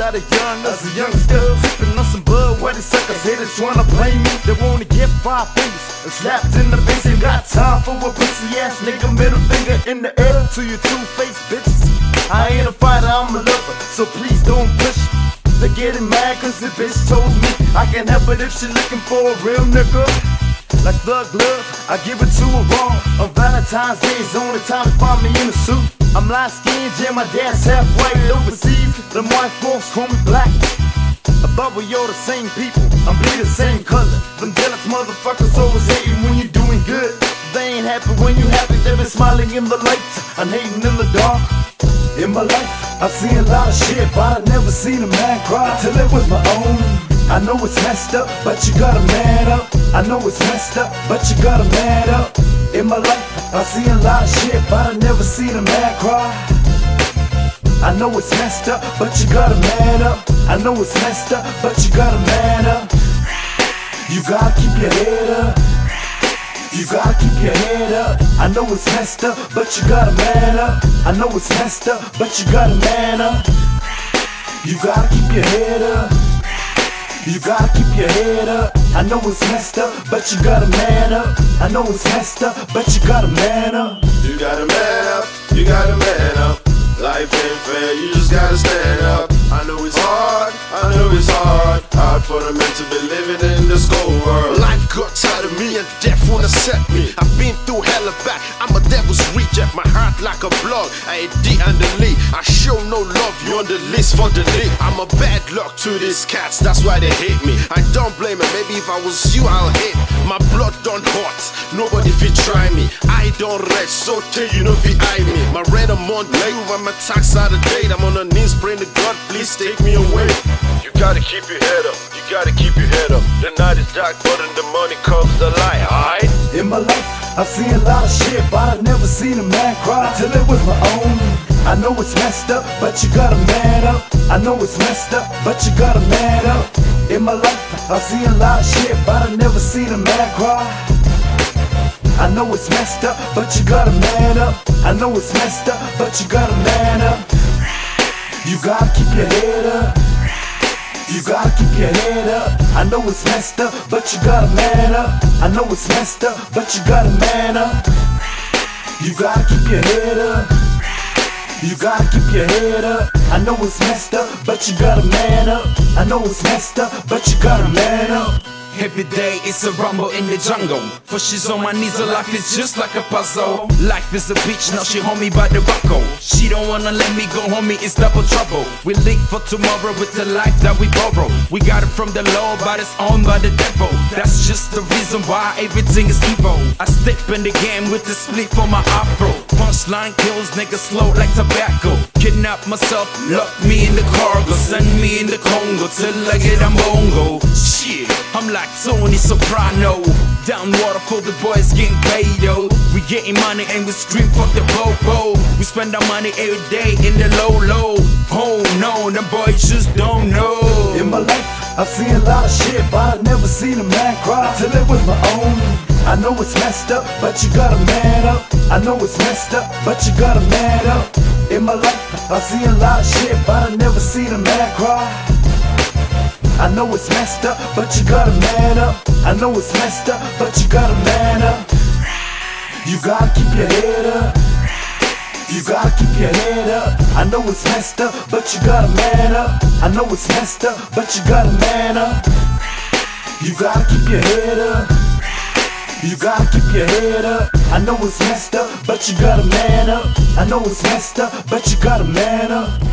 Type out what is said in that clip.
started young as a youngster, sipping on some bud where the suckers haters tryna play me. They wanna get 5 fingers and slapped in the face. Ain't got time for a pussy ass nigga. Middle finger in the air to your 2-faced bitches. I ain't a fighter, I'm a lover, so please don't push me. They're getting mad cause the bitch told me I can help it if she looking for a real nigga. Like Thug Love, I give it to her raw. On Valentine's Day is the only time to find me in a suit. I'm light skinned, yeah, my dad's half white. Overseas, them white folks call me black. Above we all the same people, I'm bleed the same color. Them jealous motherfuckers always hating when you're doing good. They ain't happy when you happy, they been smiling in the light and hating in the dark. In my life, I've seen a lot of shit, but I've never seen a man cry till it was my own. I know it's messed up, but you gotta man up. I know it's messed up, but you gotta man up. In my life, I've seen a lot of shit, but I've never seen a man cry. I know it's messed up, but you gotta man up. I know it's messed up, but you gotta man up. You gotta keep your head up. You gotta keep your head up. I know it's messed up, but you gotta man up. I know it's messed up, but you gotta man up. You gotta keep your head up. You gotta keep your head up. I know it's messed up, but you gotta man up. I know it's messed up, but you gotta man up. You gotta man up. You gotta man up. Life ain't fair, you just gotta stand up. I know it's hard, I know it's hard. Hard for the man to be living in this cold world. Life got tired of me and death wanna set me. I've been through hell and back, I'm a devil's reject. My heart like a blog, I hate D and the Lee. I show no love, you on the list for the league. I'm a bad luck to these cats, that's why they hate me. I don't blame it, maybe if I was you I'll hate. My blood don't hot, nobody fit try me. I don't rest, so tell you know if eye me. My red I'm on late, when my tax out of date. I'm on the knees praying to God, please take me away. You gotta keep your head up. You gotta keep your head up. The night is dark, but in the morning comes the light, alright? In my life, I've seen a lot of shit, but I've never seen a man cry till it was my own. I know it's messed up, but you gotta man up. I know it's messed up, but you gotta man up. In my life, I've seen a lot of shit, but I've never seen a man cry. I know it's messed up, but you gotta man up. I know it's messed up, but you gotta man up. You gotta keep your head up. You gotta keep your head up. I know it's messed up, but you gotta man up. I know it's messed up, but you gotta man up. You gotta keep your head up. You gotta keep your head up. I know it's messed up, but you gotta man up. I know it's messed up, but you gotta man up. Every day it's a rumble in the jungle. For she's on my knees, her life is just like a puzzle. Life is a bitch, now she hold me by the buckle. She don't wanna let me go, homie, it's double trouble. We live for tomorrow with the life that we borrow. We got it from the Lord, but it's owned by the devil. That's just the reason why everything is evil. I step in the game with the split for my afro. Punchline kills niggas slow like tobacco. Kidnap myself, lock me in the cargo, send me in the Congo till I get a bongo. Shit, I'm like Tony Soprano. Down water for the boys getting paid, yo. We getting money and we scream fuck the popo. We spend our money every day in the low. Oh no, them boys just don't know. In my life, I've seen a lot of shit, but I've never seen a man cry till it was my own. I know it's messed up, but you gotta man up. I know it's messed up, but you gotta man up. In my life, I've seen a lot of shit, but I've never seen a man cry. I know it's messed up, but you gotta man up. I know it's messed up, but you gotta man up. You gotta keep your head up. You gotta keep your head up. I know it's messed up, but you gotta man up. I know it's messed up, but you gotta man up. You gotta keep your head up. You gotta keep your head up. I know it's messed up, but you gotta man up. I know it's messed up, but you gotta man up.